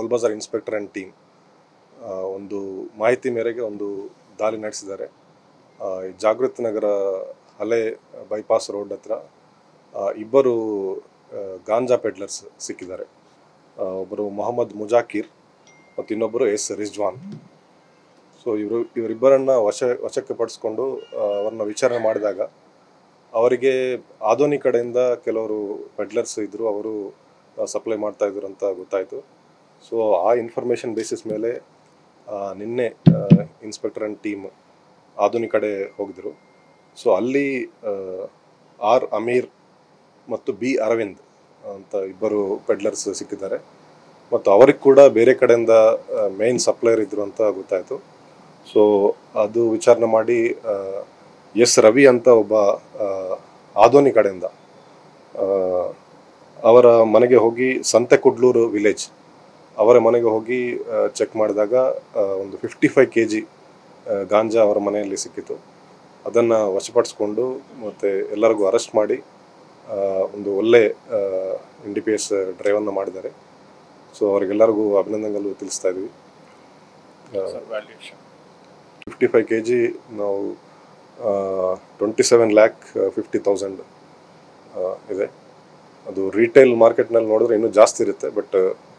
Bazaar inspector and team ಒಂದು ಮಾಹಿತಿ ಮೇರೆಗೆ ಒಂದು ದಾಳಿ ನಡೆಸಿದ್ದಾರೆ. ಜಾಗೃತ್ ನಗರ ಹಳೆ ಬೈಪಾಸ್ ರೋಡ್ ಹತ್ರ ಇಬ್ಬರು ಗಾಂಜಾ ಪೆಡ್ಲರ್ಸ್ ಸಿಕ್ಕಿದ್ದಾರೆ. ಒಬ್ಬರು ಮೊಹಮ್ಮದ್ ಮುಜಾಕಿರ್ ಮತ್ತು ಇನ್ನೊಬ್ಬರು ಎಸ್ ರಿಜ್ವಾನ್. ಸೊ ಇವರಿಬ್ಬರನ್ನು ವಶಕ್ಕೆ ಪಡಿಸ್ಕೊಂಡು ಅವ್ರನ್ನ ವಿಚಾರಣೆ ಮಾಡಿದಾಗ ಅವರಿಗೆ ಆದೋನಿ ಕಡೆಯಿಂದ ಕೆಲವರು ಪೆಡ್ಲರ್ಸ್ ಇದ್ದರು, ಅವರು ಸಪ್ಲೈ ಮಾಡ್ತಾಯಿದ್ರು ಅಂತ ಗೊತ್ತಾಯಿತು. ಸೊ ಆ ಇನ್ಫಾರ್ಮೇಷನ್ ಬೇಸಿಸ್ ಮೇಲೆ ನಿನ್ನೆ ಇನ್ಸ್ಪೆಕ್ಟರ್ ಆ್ಯಂಡ್ ಟೀಮ್ ಆದೋನಿ ಕಡೆ ಹೋಗಿದ್ರು. ಸೊ ಅಲ್ಲಿ ಆರ್ ಅಮೀರ್ ಮತ್ತು ಬಿ ಅರವಿಂದ್ ಅಂತ ಇಬ್ಬರು ಪೆಡ್ಲರ್ಸ್ ಸಿಕ್ಕಿದ್ದಾರೆ. ಮತ್ತು ಅವ್ರಿಗೆ ಕೂಡ ಬೇರೆ ಕಡೆಯಿಂದ ಮೇನ್ ಸಪ್ಲೈಯರ್ ಇದ್ದರು ಅಂತ ಗೊತ್ತಾಯಿತು. ಸೊ ಅದು ವಿಚಾರಣೆ ಮಾಡಿ ಎಸ್ ರವಿ ಅಂತ ಒಬ್ಬ ಆದೋನಿ ಕಡೆಯಿಂದ ಅವರ ಮನೆಗೆ ಹೋಗಿ ಸಂತೆಕುಡ್ಲೂರು ವಿಲೇಜ್ ಅವರ ಮನೆಗೆ ಹೋಗಿ ಚೆಕ್ ಮಾಡಿದಾಗ ಒಂದು 55 kg ಗಾಂಜಾ ಅವರ ಮನೆಯಲ್ಲಿ ಸಿಕ್ಕಿತು. ಅದನ್ನು ವಶಪಡಿಸ್ಕೊಂಡು ಮತ್ತು ಎಲ್ಲರಿಗೂ ಅರೆಸ್ಟ್ ಮಾಡಿ ಒಂದು ಒಳ್ಳೆ NDPS ಡ್ರೈವನ್ನು ಮಾಡಿದ್ದಾರೆ. ಸೊ ಅವರಿಗೆಲ್ಲರಿಗೂ ಅಭಿನಂದನೆಗಳು ತಿಳಿಸ್ತಾ ಇದ್ವಿ. 55 kg ನಾವು 27,50,000 ಇದೆ. ಅದು ರಿಟೇಲ್ ಮಾರ್ಕೆಟ್ನಲ್ಲಿ ನೋಡಿದ್ರೆ ಇನ್ನೂ ಜಾಸ್ತಿ ಇರುತ್ತೆ, ಬಟ್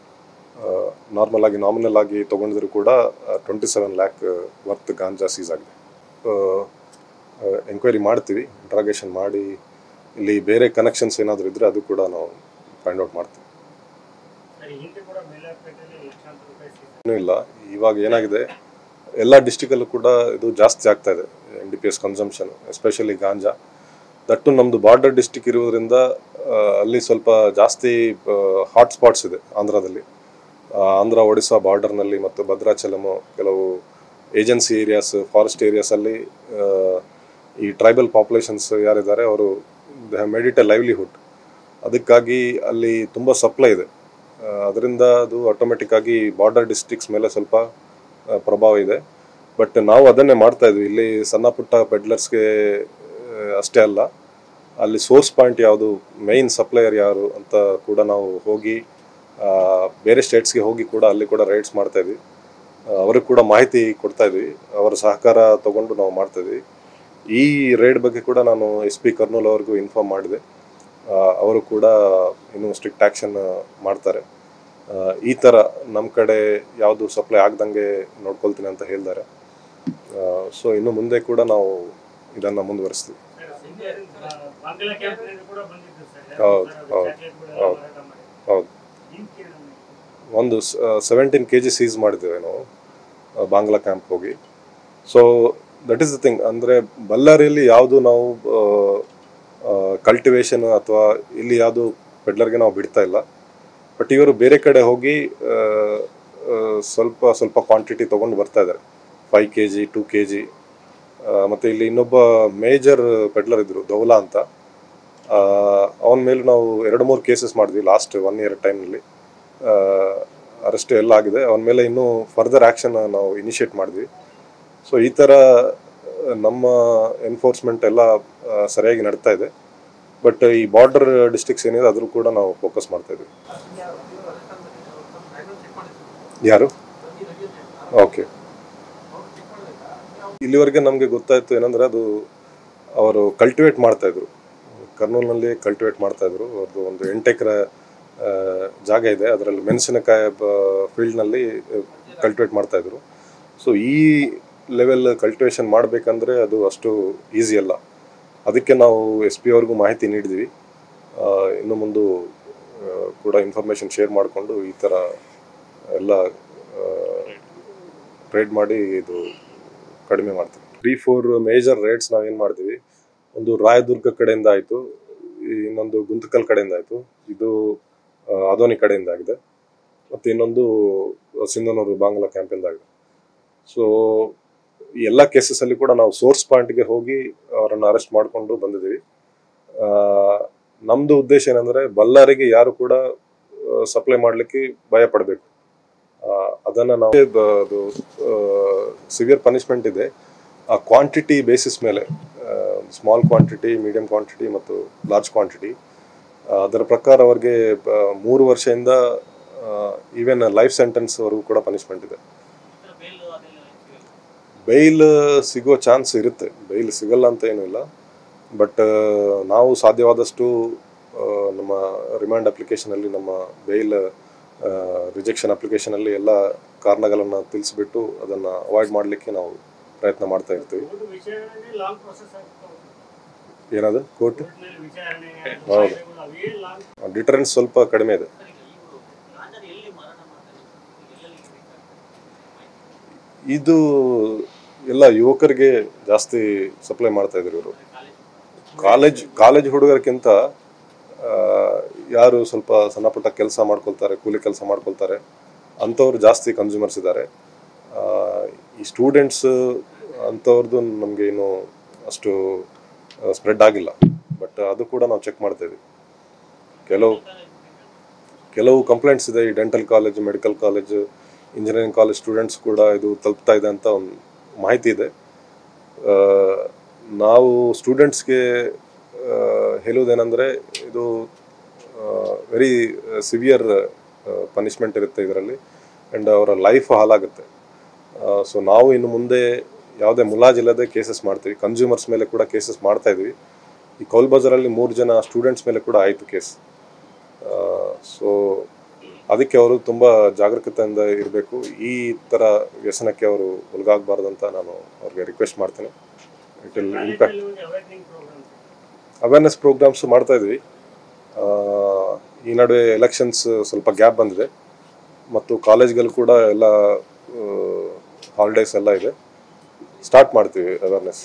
ನಾಮಿನಲ್ ಆಗಿ ತೊಗೊಂಡಿದ್ರು ಕೂಡ 27 lakh ವರ್ತ್ ಗಾಂಜಾ ಸೀಸ್ ಆಗಿದೆ. ಎಂಕ್ವೈರಿ ಮಾಡ್ತೀವಿ, ಇಂಟ್ರಾಗೇಷನ್ ಮಾಡಿ ಇಲ್ಲಿ ಬೇರೆ ಕನೆಕ್ಷನ್ಸ್ ಏನಾದರೂ ಇದ್ದರೆ ಅದು ಕೂಡ ನಾವು ಫೈಂಡ್ ಔಟ್ ಮಾಡ್ತೀವಿ. ಇನ್ನೂ ಇಲ್ಲ, ಇವಾಗ ಏನಾಗಿದೆ ಎಲ್ಲ ಡಿಸ್ಟಿಕಲ್ಲೂ ಕೂಡ ಇದು ಜಾಸ್ತಿ ಆಗ್ತಾ ಇದೆ NDPS consumption, especially ganja. That ನಮ್ಮದು ಬಾರ್ಡರ್ ಡಿಸ್ಟಿಕ್ ಇರುವುದರಿಂದ ಅಲ್ಲಿ ಸ್ವಲ್ಪ ಜಾಸ್ತಿ ಹಾಟ್ಸ್ಪಾಟ್ಸ್ ಇದೆ ಆಂಧ್ರದಲ್ಲಿ. ಆಂಧ್ರ ಒಡಿಸ್ಸಾ ಬಾರ್ಡರ್ನಲ್ಲಿ ಮತ್ತು ಭದ್ರಾಚಲಮು ಕೆಲವು ಏಜೆನ್ಸಿ ಏರಿಯಾಸ್, ಫಾರೆಸ್ಟ್ ಏರಿಯಾಸಲ್ಲಿ ಈ ಟ್ರೈಬಲ್ ಪಾಪ್ಯುಲೇಷನ್ಸ್ ಯಾರಿದ್ದಾರೆ ಅವರು they have made it a livelihood. ಅದಕ್ಕಾಗಿ ಅಲ್ಲಿ ತುಂಬ ಸಪ್ಲೈ ಇದೆ. ಅದರಿಂದ ಅದು ಆಟೋಮೆಟಿಕ್ಕಾಗಿ ಬಾರ್ಡರ್ ಡಿಸ್ಟ್ರಿಕ್ಸ್ ಮೇಲೆ ಸ್ವಲ್ಪ ಪ್ರಭಾವ ಇದೆ. ಬಟ್ ನಾವು ಅದನ್ನೇ ಮಾಡ್ತಾ ಇದ್ವಿ. ಇಲ್ಲಿ ಸಣ್ಣ ಪುಟ್ಟ ಪೆಡ್ಲರ್ಸ್ಗೆ ಅಷ್ಟೇ ಅಲ್ಲ, ಅಲ್ಲಿ ಸೋರ್ಸ್ ಪಾಯಿಂಟ್ ಯಾವುದು, ಮೇಯ್ನ್ ಸಪ್ಲೈಯರ್ ಯಾರು ಅಂತ ಕೂಡ ನಾವು ಹೋಗಿ ಬೇರೆ ಸ್ಟೇಟ್ಸ್ಗೆ ಹೋಗಿ ಕೂಡ ಅಲ್ಲಿ ಕೂಡ ರೈಡ್ಸ್ ಮಾಡ್ತಾಯಿದ್ವಿ. ಅವ್ರಿಗೆ ಕೂಡ ಮಾಹಿತಿ ಕೊಡ್ತಾಯಿದ್ವಿ, ಅವರ ಸಹಕಾರ ತಗೊಂಡು ನಾವು ಮಾಡ್ತಾಯಿದ್ವಿ. ಈ ರೈಡ್ ಬಗ್ಗೆ ಕೂಡ ನಾನು SP ಕರ್ನೂಲ್ ಅವ್ರಿಗೂ ಇನ್ಫಾರ್ಮ್ ಮಾಡಿದೆ. ಅವರು ಕೂಡ ಇನ್ನೂ ಸ್ಟ್ರಿಕ್ಟ್ ಆ್ಯಕ್ಷನ್ ಮಾಡ್ತಾರೆ. ಈ ಥರ ನಮ್ಮ ಕಡೆ ಯಾವುದು ಸಪ್ಲೈ ಆಗ್ದಂಗೆ ನೋಡ್ಕೊಳ್ತೀನಿ ಅಂತ ಹೇಳಿದ್ದಾರೆ. ಸೊ ಇನ್ನು ಮುಂದೆ ಕೂಡ ನಾವು ಇದನ್ನು ಮುಂದುವರಿಸ್ತೀವಿ. ಹೌದು ಹೌದು ಹೌದು ಹೌದು ಒಂದು 17 kg ಸೀಸ್ ಮಾಡಿದ್ದೇವೆ ನಾವು ಬಾಂಗ್ಲಾ ಕ್ಯಾಂಪ್ ಹೋಗಿ. So that is the thing. ಅಂದರೆ ಬಳ್ಳಾರಿಯಲ್ಲಿ ಯಾವುದು ನಾವು ಕಲ್ಟಿವೇಷನ್ ಅಥವಾ ಇಲ್ಲಿ ಯಾವುದು ಪೆಡ್ಲರ್ಗೆ ನಾವು ಬಿಡ್ತಾ ಇಲ್ಲ. ಬಟ್ ಇವರು ಬೇರೆ ಕಡೆ ಹೋಗಿ ಸ್ವಲ್ಪ ಕ್ವಾಂಟಿಟಿ ತೊಗೊಂಡು ಬರ್ತಾ ಇದ್ದಾರೆ, 5 kg 2 kg. ಮತ್ತು ಇಲ್ಲಿ ಇನ್ನೊಬ್ಬ ಮೇಜರ್ ಪೆಡ್ಲರ್ ಇದ್ದರು, ದೌಲಾ ಅಂತ. ಅವನ ಮೇಲೆ ನಾವು 2-3 ಕೇಸಸ್ ಮಾಡಿದ್ವಿ ಲಾಸ್ಟ್ 1 year ಟೈಮ್ನಲ್ಲಿ. ಅರೆಸ್ಟ್ ಎಲ್ಲ ಆಗಿದೆ. ಅವನ ಮೇಲೆ ಇನ್ನೂ ಫರ್ದರ್ ಆ್ಯಕ್ಷನ್ ನಾವು ಇನಿಷಿಯೇಟ್ ಮಾಡಿದ್ವಿ. ಸೊ ಈ ಥರ ನಮ್ಮ ಎನ್ಫೋರ್ಸ್ಮೆಂಟ್ ಎಲ್ಲ ಸರಿಯಾಗಿ ನಡೀತಾ ಇದೆ. ಬಟ್ ಈ ಬಾರ್ಡರ್ ಡಿಸ್ಟ್ರಿಕ್ಸ್ ಏನಿದೆ ಅದ್ರ ಕೂಡ ನಾವು ಫೋಕಸ್ ಮಾಡ್ತಾ ಇದ್ವಿ. ಯಾರು? ಓಕೆ, ಇಲ್ಲಿವರೆಗೆ ನಮಗೆ ಗೊತ್ತಾಯಿತು ಏನಂದರೆ ಅದು ಅವರು ಕಲ್ಟಿವೇಟ್ ಮಾಡ್ತಾಯಿದ್ರು, ಕರ್ನೂಲ್ನಲ್ಲಿ ಕಲ್ಟಿವೇಟ್ ಮಾಡ್ತಾಯಿದ್ರು. ಅವ್ರದ್ದು ಒಂದು 8 ಎಕರೆ ಜಾಗ ಇದೆ, ಅದರಲ್ಲಿ ಮೆಣಸಿನಕಾಯಿ ಫೀಲ್ಡ್ನಲ್ಲಿ ಕಲ್ಟಿವೇಟ್ ಮಾಡ್ತಾಯಿದ್ರು. ಸೊ ಈ ಲೆವೆಲ್ ಕಲ್ಟಿವೇಷನ್ ಮಾಡಬೇಕಂದ್ರೆ ಅದು ಅಷ್ಟು ಈಸಿ ಅಲ್ಲ. ಅದಕ್ಕೆ ನಾವು SP ಅವ್ರಿಗೂ ಮಾಹಿತಿ ನೀಡಿದ್ವಿ. ಇನ್ನು ಮುಂದೆ ಕೂಡ ಇನ್ಫಾರ್ಮೇಷನ್ ಶೇರ್ ಮಾಡಿಕೊಂಡು ಈ ಥರ ಎಲ್ಲ ರೈಡ್ ಮಾಡಿ ಇದು ಕಡಿಮೆ ಮಾಡ್ತೀವಿ. 3-4 ಮೇಜರ್ ರೈಡ್ಸ್ ನಾವೇನು ಮಾಡ್ತೀವಿ. ಒಂದು ರಾಯದುರ್ಗ ಕಡೆಯಿಂದ ಆಯಿತು, ಇನ್ನೊಂದು ಗುಂತಕಲ್ ಕಡೆಯಿಂದ ಆಯಿತು, ಇದು ಆದೋನಿ ಕಡೆಯಿಂದ ಆಗಿದೆ, ಮತ್ತು ಇನ್ನೊಂದು ಸಿಂಧನೂರು ಬಾಂಗ್ಲಾ ಕ್ಯಾಂಪಿಂದ ಆಗಿದೆ. ಸೊ ಈ ಎಲ್ಲ ಕೇಸಸಲ್ಲಿ ಕೂಡ ನಾವು ಸೋರ್ಸ್ ಪಾಯಿಂಟ್ಗೆ ಹೋಗಿ ಅವರನ್ನು ಅರೆಸ್ಟ್ ಮಾಡಿಕೊಂಡು ಬಂದಿದ್ದೀವಿ. ನಮ್ಮದು ಉದ್ದೇಶ ಏನಂದರೆ ಬಳ್ಳಾರಿಗೆ ಯಾರು ಕೂಡ ಸಪ್ಲೈ ಮಾಡಲಿಕ್ಕೆ ಭಯ ಪಡಬೇಕು. ಅದನ್ನು ನಾವು ಅದು ಸಿವಿಯರ್ ಪನಿಷ್ಮೆಂಟ್ ಇದೆ. ಆ ಕ್ವಾಂಟಿಟಿ ಬೇಸಿಸ್ ಮೇಲೆ, ಸ್ಮಾಲ್ ಕ್ವಾಂಟಿಟಿ, ಮೀಡಿಯಂ ಕ್ವಾಂಟಿಟಿ ಮತ್ತು ಲಾರ್ಜ್ ಕ್ವಾಂಟಿಟಿ, ಅದರ ಪ್ರಕಾರ ಅವ್ರಿಗೆ 3 ವರ್ಷದಿಂದ ಈವನ್ ಲೈಫ್ ಸೆಂಟೆನ್ಸ್ವರೆಗೂ ಕೂಡ ಪನಿಷ್ಮೆಂಟ್ ಇದೆ. ಬೈಲ್ ಸಿಗೋ ಚಾನ್ಸ್ ಇರುತ್ತೆ, ಬೈಲ್ ಸಿಗಲ್ಲ ಅಂತ ಏನೂ ಇಲ್ಲ. ಬಟ್ ನಾವು ಸಾಧ್ಯವಾದಷ್ಟು ನಮ್ಮ ರಿಮಾಂಡ್ ಅಪ್ಲಿಕೇಶನಲ್ಲಿ, ನಮ್ಮ ಬೈಲ್ ರಿಜೆಕ್ಷನ್ ಅಪ್ಲಿಕೇಶನಲ್ಲಿ ಎಲ್ಲ ಕಾರಣಗಳನ್ನು ತಿಳಿಸ್ಬಿಟ್ಟು ಅದನ್ನು ಅವಾಯ್ಡ್ ಮಾಡಲಿಕ್ಕೆ ನಾವು ಪ್ರಯತ್ನ ಮಾಡ್ತಾ ಇರ್ತೀವಿ. ಏನದು ಕೋರ್ಟ್? ಹೌದು, ಡಿಟರೆನ್ಸ್ ಸ್ವಲ್ಪ ಕಡಿಮೆ ಇದೆ. ಇದು ಎಲ್ಲ ಯುವಕರಿಗೆ ಜಾಸ್ತಿ ಸಪ್ಲೈ ಮಾಡ್ತಾ ಇದ್ರು ಇವರು. ಕಾಲೇಜ್ ಹುಡುಗರಿಗಿಂತ ಯಾರು ಸ್ವಲ್ಪ ಸಣ್ಣ ಪುಟ್ಟ ಕೆಲಸ ಮಾಡ್ಕೊಳ್ತಾರೆ, ಕೂಲಿ ಕೆಲಸ ಮಾಡ್ಕೊಳ್ತಾರೆ, ಅಂಥವ್ರು ಜಾಸ್ತಿ ಕನ್ಸ್ಯೂಮರ್ಸ್ ಇದ್ದಾರೆ. ಈ ಸ್ಟೂಡೆಂಟ್ಸ್ ಅಂಥವ್ರದ್ದು ನಮಗೆ ಇನ್ನೂ ಅಷ್ಟು ಸ್ಪ್ರೆಡ್ ಆಗಿಲ್ಲ. ಬಟ್ ಅದು ಕೂಡ ನಾವು ಚೆಕ್ ಮಾಡ್ತಾ ಇದ್ದೀವಿ. ಕೆಲವು ಕಂಪ್ಲೇಂಟ್ಸ್ ಇದೆ. ಈ dental college, medical college, engineering college students ಕೂಡ ಇದು ತಲುಪ್ತಾ ಇದೆ ಅಂತ ಒಂದು ಮಾಹಿತಿ ಇದೆ. ನಾವು ಸ್ಟೂಡೆಂಟ್ಸ್ಗೆ ಹೇಳುವುದೇನೆಂದರೆ, ಇದು ವೆರಿ ಸಿವಿಯರ್ ಪನಿಷ್ಮೆಂಟ್ ಇರುತ್ತೆ ಇದರಲ್ಲಿ, ಆ್ಯಂಡ್ ಅವರ ಲೈಫ್ ಹಾಳಾಗುತ್ತೆ. ಸೊ ನಾವು ಇನ್ನು ಮುಂದೆ ಯಾವುದೇ ಮುಲಾಜಿಲ್ಲದೆ ಕೇಸಸ್ ಮಾಡ್ತೀವಿ. ಕನ್ಸ್ಯೂಮರ್ಸ್ ಮೇಲೆ ಕೂಡ ಕೇಸಸ್ ಮಾಡ್ತಾ ಇದ್ವಿ. ಈ ಕೌಲ್ ಬಜಾರಲ್ಲಿ 3 ಜನ ಸ್ಟೂಡೆಂಟ್ಸ್ ಮೇಲೆ ಕೂಡ ಆಯಿತು ಕೇಸ್. ಸೊ ಅದಕ್ಕೆ ಅವರು ತುಂಬ ಜಾಗರೂಕತೆಯಿಂದ ಇರಬೇಕು. ಈ ಥರ ವ್ಯಸನಕ್ಕೆ ಅವರು ಒಳಗಾಗಬಾರ್ದು ಅಂತ ನಾನು ಅವ್ರಿಗೆ ರಿಕ್ವೆಸ್ಟ್ ಮಾಡ್ತೇನೆ. It will impact. Awareness programmes ಮಾಡ್ತಾ ಇದ್ವಿ. ಈ ನಡುವೆ ಎಲೆಕ್ಷನ್ಸ್ ಸ್ವಲ್ಪ ಗ್ಯಾಪ್ ಬಂದಿದೆ, ಮತ್ತು ಕಾಲೇಜ್ಗಳು ಕೂಡ ಎಲ್ಲ ಹಾಲಿಡೇಸ್ ಎಲ್ಲ ಇದೆ. ಸ್ಟಾರ್ಟ್ ಮಾಡ್ತೀವಿ ಅವೇರ್ನೆಸ್.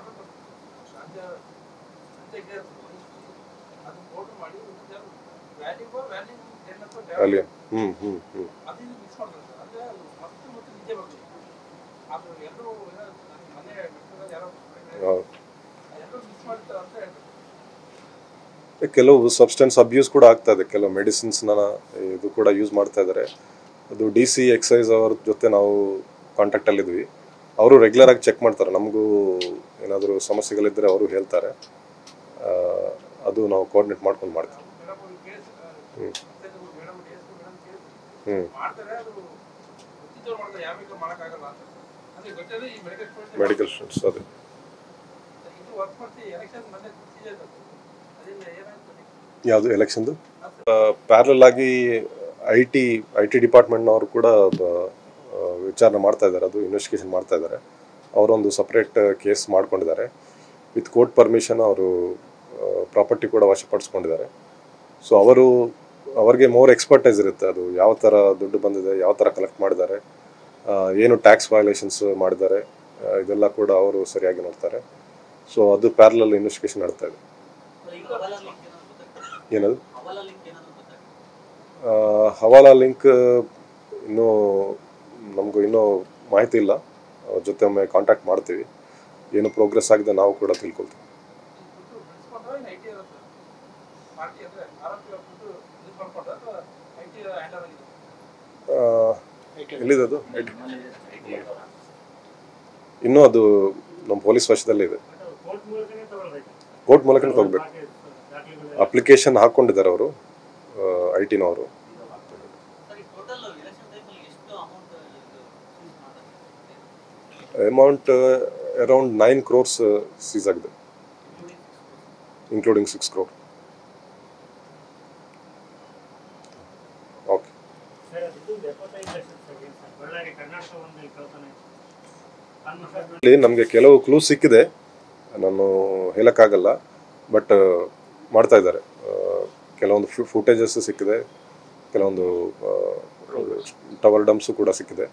ಅಲ್ಲಿ ಕೆಲವು ಸಬ್ಸ್ಟೆನ್ಸ್ ಅಬ್ಯೂಸ್ ಕೂಡ ಆಗ್ತಾ ಇದೆ. ಕೆಲವು ಮೆಡಿಸಿನ್ಸ್ನ ಇದು ಕೂಡ ಯೂಸ್ ಮಾಡ್ತಾ ಇದ್ದಾರೆ. ಅದು DC ಎಕ್ಸೈಸ್ ಅವ್ರ ಜೊತೆ ನಾವು ಕಾಂಟ್ಯಾಕ್ಟಲ್ಲಿದ್ವಿ. ಅವರು ರೆಗ್ಯುಲರಾಗಿ ಚೆಕ್ ಮಾಡ್ತಾರೆ. ನಮಗೂ ಏನಾದರೂ ಸಮಸ್ಯೆಗಳಿದ್ದರೆ ಅವರು ಹೇಳ್ತಾರೆ. ಅದು ನಾವು ಕೋಆರ್ಡಿನೇಟ್ ಮಾಡ್ಕೊಂಡು ಮಾಡ್ತೀವಿ. ಮೆಡಿಕಲ್ ಸ್ಟೂಡೆಂಟ್ಸ್ ಅದೇ ಯಾವುದು ಎಲೆಕ್ಷನ್ದು ಪ್ಯಾರಲ್ ಆಗಿ ಐ ಟಿ ಡಿಪಾರ್ಟ್ಮೆಂಟ್ನವರು ಕೂಡ ವಿಚಾರಣೆ ಮಾಡ್ತಾ ಇದ್ದಾರೆ. ಅದು ಇನ್ವೆಸ್ಟಿಗೇಷನ್ ಮಾಡ್ತಾ ಇದ್ದಾರೆ. ಅವರೊಂದು ಸಪ್ರೇಟ್ ಕೇಸ್ ಮಾಡ್ಕೊಂಡಿದ್ದಾರೆ. ವಿತ್ ಕೋರ್ಟ್ ಪರ್ಮಿಷನ್ ಅವರು ಪ್ರಾಪರ್ಟಿ ಕೂಡ ವಶಪಡಿಸ್ಕೊಂಡಿದ್ದಾರೆ. ಸೊ ಅವ್ರಿಗೆ ಮೋರ್ ಎಕ್ಸ್ಪರ್ಟೈಸ್ ಇರುತ್ತೆ. ಅದು ಯಾವ ಥರ ದುಡ್ಡು ಬಂದಿದೆ, ಯಾವ ಥರ ಕಲೆಕ್ಟ್ ಮಾಡಿದ್ದಾರೆ, ಏನು ಟ್ಯಾಕ್ಸ್ ವಯಲೇಷನ್ಸ್ ಮಾಡಿದ್ದಾರೆ, ಇದೆಲ್ಲ ಕೂಡ ಅವರು ಸರಿಯಾಗಿ ನೋಡ್ತಾರೆ. ಸೊ ಅದು ಪ್ಯಾರಲಲ್ ಇನ್ವೆಸ್ಟಿಗೇಷನ್ ನಡ್ತಾ ಇದೆ. ಏನದು ಹವಾಲಾ ಲಿಂಕ್ ಇನ್ನೂ ನಮಗೂ ಇನ್ನೂ ಮಾಹಿತಿ ಇಲ್ಲ. ಅವ್ರ ಜೊತೆ ಒಮ್ಮೆ ಕಾಂಟ್ಯಾಕ್ಟ್ ಮಾಡ್ತೀವಿ. ಏನು ಪ್ರೋಗ್ರೆಸ್ ಆಗಿದೆ ನಾವು ಕೂಡ ತಿಳ್ಕೊಳ್ತೀವಿ. ಎಲ್ಲಿದೆ ಇನ್ನೂ ಅದು ನಮ್ಮ ಪೊಲೀಸ್ ವಶದಲ್ಲಿದೆ. ಕೋರ್ಟ್ ಮೂಲಕನೇ ತಗೋಬೇಕು. ಅಪ್ಲಿಕೇಶನ್ ಹಾಕ್ಕೊಂಡಿದ್ದಾರೆ ಅವರು, IT ನವರು. ಅಮೌಂಟ್ ಅರೌಂಡ್ 9 crores ಸೀಸ್ ಆಗಿದೆ, ಇನ್ಕ್ಲೂಡಿಂಗ್ 6 crore. ಓಕೆ, ನಮಗೆ ಕೆಲವು ಕ್ಲೂಸ್ ಸಿಕ್ಕಿದೆ, ನಾನು ಹೇಳೋಕ್ಕಾಗಲ್ಲ. ಬಟ್ ಮಾಡ್ತಾ ಇದ್ದಾರೆ. ಕೆಲವೊಂದು ಫುಟೇಜಸ್ ಸಿಕ್ಕಿದೆ, ಕೆಲವೊಂದು ಟವರ್ ಡಂಪ್ಸು ಕೂಡ ಸಿಕ್ಕಿದೆ.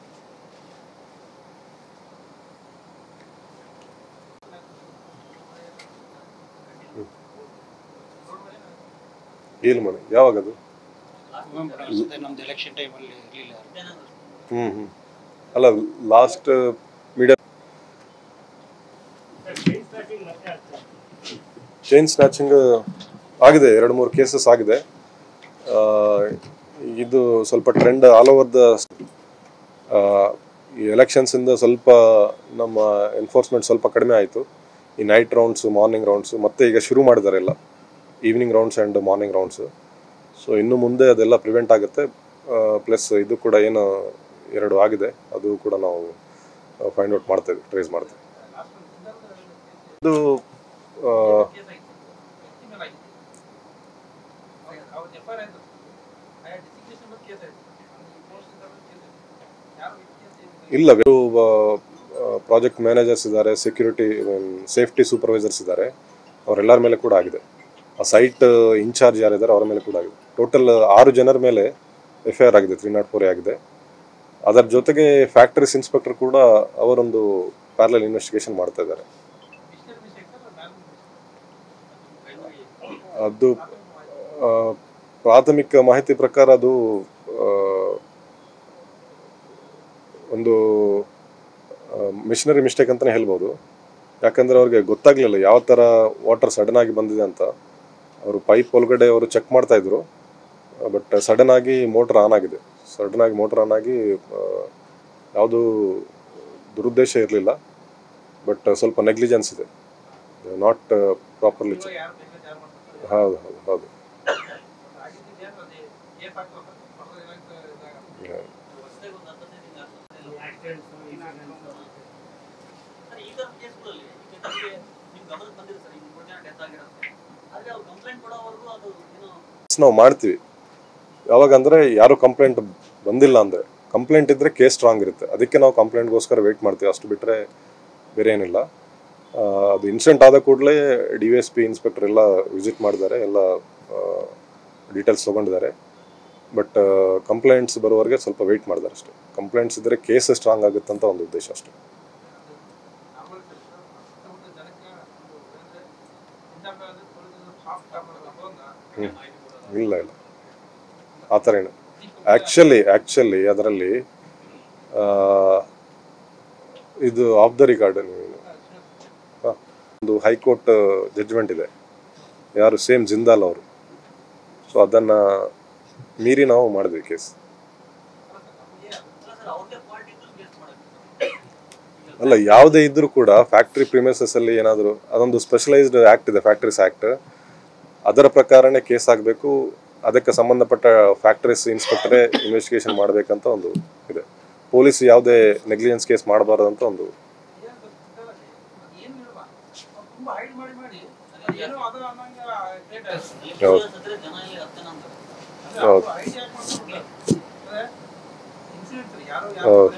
ಏನು ಮನೆ ಯಾವಾಗದು? ಅಲ್ಲ, ಲಾಸ್ಟ್ ಮೀಡಿಯಾ ಚೈನ್ ಸ್ನ್ಯಾಚಿಂಗ್ ಆಗಿದೆ, 2-3 ಕೇಸಸ್ ಆಗಿದೆ. ಇದು ಸ್ವಲ್ಪ ಟ್ರೆಂಡ್ ಆಲ್ ಓವರ್ ದ ಈ ಎಲೆಕ್ಷನ್ಸಿಂದ ಸ್ವಲ್ಪ ನಮ್ಮ ಎನ್ಫೋರ್ಸ್ಮೆಂಟ್ ಸ್ವಲ್ಪ ಕಡಿಮೆ ಆಯಿತು. ಈ ನೈಟ್ ರೌಂಡ್ಸು, ಮಾರ್ನಿಂಗ್ ರೌಂಡ್ಸು, ಮತ್ತೆ ಈಗ ಶುರು ಮಾಡಿದ್ದಾರೆ ಎಲ್ಲ evening rounds and morning rounds. So ಇನ್ನು ಮುಂದೆ ಅದೆಲ್ಲ ಪ್ರಿವೆಂಟ್ ಆಗುತ್ತೆ. ಪ್ಲಸ್ ಇದು ಕೂಡ ಏನು 2 ಆಗಿದೆ ಅದು ಕೂಡ ನಾವು ಫೈಂಡ್ ಔಟ್ ಮಾಡ್ತೇವೆ, ಟ್ರೇಸ್ ಮಾಡ್ತೇವೆ. ಇದು ಇಲ್ಲ, ಪ್ರಾಜೆಕ್ಟ್ ಮ್ಯಾನೇಜರ್ಸ್ ಇದ್ದಾರೆ, ಸೆಕ್ಯೂರಿಟಿ ಸೇಫ್ಟಿ ಸೂಪರ್ವೈಸರ್ಸ್ ಇದ್ದಾರೆ, ಅವರೆಲ್ಲರ ಮೇಲೆ ಕೂಡ ಆಗಿದೆ. ಆ ಸೈಟ್ ಇನ್ಚಾರ್ಜ್ ಯಾರಿದ್ದಾರೆ ಅವರ ಮೇಲೆ ಕೂಡ ಆಗಿದೆ. ಟೋಟಲ್ 6 ಜನರ ಮೇಲೆ FIR ಆಗಿದೆ, 304 ಆಗಿದೆ. ಅದರ ಜೊತೆಗೆ ಫ್ಯಾಕ್ಟರೀಸ್ ಇನ್ಸ್ಪೆಕ್ಟರ್ ಕೂಡ ಅವರೊಂದು ಪ್ಯಾರಲಲ್ ಇನ್ವೆಸ್ಟಿಗೇಷನ್ ಮಾಡ್ತಾ ಇದ್ದಾರೆ. ಅದು ಪ್ರಾಥಮಿಕ ಮಾಹಿತಿ ಪ್ರಕಾರ ಅದು ಒಂದು ಮಿಷನರಿ ಮಿಸ್ಟೇಕ್ ಅಂತಲೇ ಹೇಳ್ಬೋದು. ಯಾಕಂದರೆ ಅವ್ರಿಗೆ ಗೊತ್ತಾಗಲಿಲ್ಲ ಯಾವ ಥರ ವಾಟರ್ ಸಡನ್ ಆಗಿ ಬಂದಿದೆ ಅಂತ. ಅವರು ಪೈಪ್ ಒಳಗಡೆ ಅವರು ಚೆಕ್ ಮಾಡ್ತಾಯಿದ್ರು, ಬಟ್ ಸಡನ್ ಆಗಿ ಮೋಟ್ರ್ ಆನ್ ಆಗಿದೆ. ಸಡನ್ ಆಗಿ ಮೋಟ್ರ್ ಆನ್ ಆಗಿ ಯಾವುದೂ ದುರುದ್ದೇಶ ಇರಲಿಲ್ಲ, ಬಟ್ ಸ್ವಲ್ಪ ನೆಗ್ಲಿಜೆನ್ಸ್ ಇದೆ, ನಾಟ್ ಪ್ರಾಪರ್ಲಿ ಚೆಕ್. ಹೌದು ಹೌದು ಹೌದು. ನಾವು ಮಾಡ್ತೀವಿ ಯಾವಾಗ ಅಂದರೆ ಯಾರು ಕಂಪ್ಲೇಂಟ್ ಬಂದಿಲ್ಲ ಅಂದರೆ. ಕಂಪ್ಲೇಂಟ್ ಇದ್ದರೆ ಕೇಸ್ ಸ್ಟ್ರಾಂಗ್ ಇರುತ್ತೆ, ಅದಕ್ಕೆ ನಾವು ಕಂಪ್ಲೇಂಟ್ಗೋಸ್ಕರ ವೆಯ್ಟ್ ಮಾಡ್ತೀವಿ, ಅಷ್ಟು ಬಿಟ್ಟರೆ ಬೇರೆ ಏನಿಲ್ಲ. ಅದು ಇನ್ಸಿಡೆಂಟ್ ಆದ ಕೂಡಲೇ DYSP ಇನ್ಸ್ಪೆಕ್ಟರ್ ಎಲ್ಲ ವಿಸಿಟ್ ಮಾಡಿದ್ದಾರೆ, ಎಲ್ಲ ಡೀಟೇಲ್ಸ್ ತೊಗೊಂಡಿದ್ದಾರೆ. ಬಟ್ ಕಂಪ್ಲೇಂಟ್ಸ್ ಬರೋವರೆಗೆ ಸ್ವಲ್ಪ ವೆಯ್ಟ್ ಮಾಡಿದ್ದಾರೆ ಅಷ್ಟೇ. ಕಂಪ್ಲೇಂಟ್ಸ್ ಇದ್ದರೆ ಕೇಸ್ ಸ್ಟ್ರಾಂಗ್ ಆಗುತ್ತಂತ ಒಂದು ಉದ್ದೇಶ ಅಷ್ಟೇ. ಇಲ್ಲ ಇಲ್ಲ, ಆ ಥರ ಏನು ಆ್ಯಕ್ಚುಲಿ ಅದರಲ್ಲಿ ಇದು ಆಫ್ ದ ರಿಕಾರ್ಡ್ ಒಂದು ಹೈಕೋರ್ಟ್ ಜಡ್ಜ್ಮೆಂಟ್ ಇದೆ, ಯಾರು ಸೇಮ್ ಜಿಂದಾಲ್ ಅವರು. ಸೊ ಅದನ್ನು ಮೀರಿ ನಾವು ಮಾಡಿದ್ವಿ ಕೇಸ್. ಅಲ್ಲ, ಯಾವುದೇ ಇದ್ದರೂ ಕೂಡ ಫ್ಯಾಕ್ಟ್ರಿ ಪ್ರಿಮೈಸಸ್ಸಲ್ಲಿ ಏನಾದರೂ ಅದೊಂದು ಸ್ಪೆಷಲೈಸ್ಡ್ ಆ್ಯಕ್ಟ್ ಇದೆ, ಫ್ಯಾಕ್ಟ್ರೀಸ್ ಆ್ಯಕ್ಟ್, ಅದರ ಪ್ರಕಾರನೇ ಕೇಸ್ ಆಗಬೇಕು. ಅದಕ್ಕೆ ಸಂಬಂಧಪಟ್ಟ ಫ್ಯಾಕ್ಟ್ರೀಸ್ ಇನ್ಸ್ಪೆಕ್ಟರೇ ಇನ್ವೆಸ್ಟಿಗೇಷನ್ ಮಾಡಬೇಕಂತ ಒಂದು ಇದೆ. ಪೊಲೀಸ್ ಯಾವುದೇ ನೆಗ್ಲಿಜೆನ್ಸ್ ಕೇಸ್ ಮಾಡಬಾರ್ದು ಅಂತ ಒಂದು. ಹೌದು ಹೌದು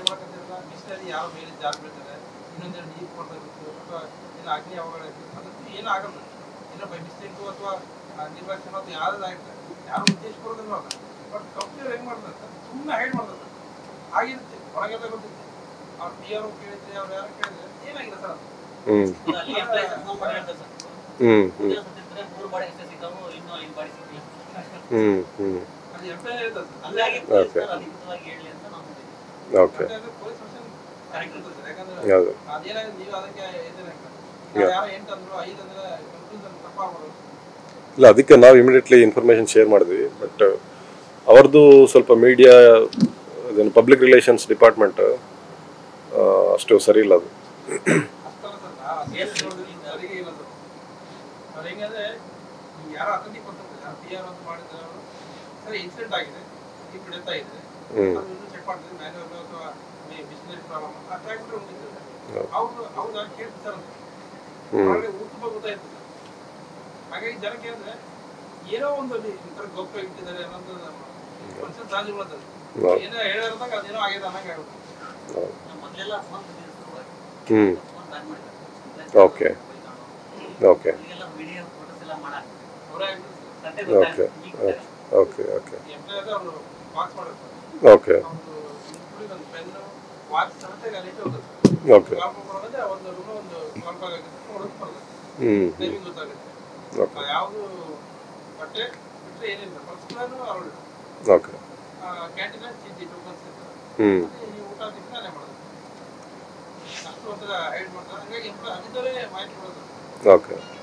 ಓಕೆ. ಇಲ್ಲ, ಅದಕ್ಕೆ ನಾವು ಇಮಿಡಿಯೇಟ್ಲಿ ಇನ್ಫಾರ್ಮೇಷನ್ ಶೇರ್ ಮಾಡಿದ್ವಿ. ಬಟ್ ಅವ್ರದ್ದು ಸ್ವಲ್ಪ ಮೀಡಿಯಾ ಅದೇನು ಪಬ್ಲಿಕ್ ರಿಲೇಷನ್ಸ್ ಡಿಪಾರ್ಟ್ಮೆಂಟ್ ಅಷ್ಟು ಸರಿ ಇಲ್ಲ ಅದು. ಹಾಗಾಗಿ ಜನಕ್ಕೆ ಅಂದ್ರೆ ಏನೋ ಒಂದು ಗೌಪ್ಯ ಇಟ್ಟಿದ್ದಾರೆ ಅನ್ನೋದು ಏನೋ ಹೇಳಿದಾಗ ಅದೇನೋ ಆಗಿದೆ ಅನ್ನಂಗೆ ಆಗುತ್ತೆ. Okay okay okay okay okay okay okay ಯಾವುದು ಬಟ್ಟೆ ಬಿಟ್ಟರೆ ಏನಿಲ್ಲ, ಪರ್ಸನಲ್ ಅವಳು ಓಕೆ ಕ್ಯಾಂಟೀನ್ ಚೀಟಿ ಟೋಕನ್ಸ್ ನೀವು ಊಟ ತಿಂತಾನೆ ಮಾಡೋದು, ಅಷ್ಟು ಒಂಥರ ಹೈಡ್ ಮಾಡ್ತಾರೆ. ಹಂಗಾಗಿ ಅದಿದ್ದವರೇ ಮಾಹಿತಿ ಕೊಡೋದು. ಓಕೆ.